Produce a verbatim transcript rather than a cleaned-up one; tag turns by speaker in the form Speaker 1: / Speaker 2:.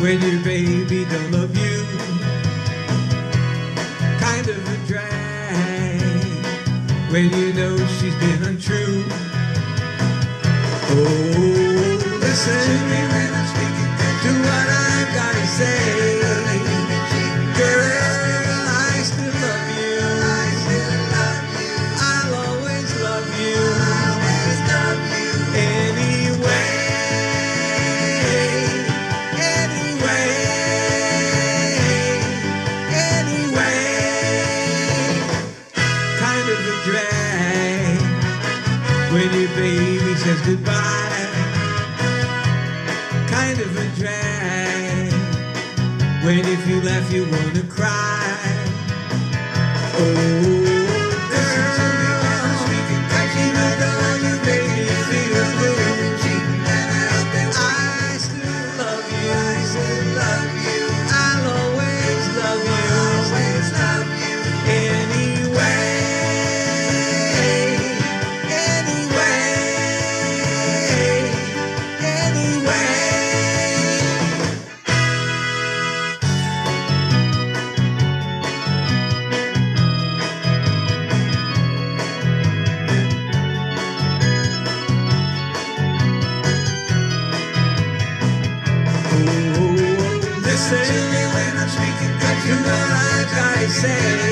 Speaker 1: when your baby don't love you. Kind of a drag when you know she's been untrue. Oh, listen to me when I'm speaking to what I've got to say. Girl, I still love you. I still love you. I'll always love you. I'll always love you. Anyway, anyway, anyway. Kind of a drag when your baby says goodbye. Kind of a drag when if you laugh you wanna cry. Oh, listen to me when I'm speaking, 'cause you know what I gotta say.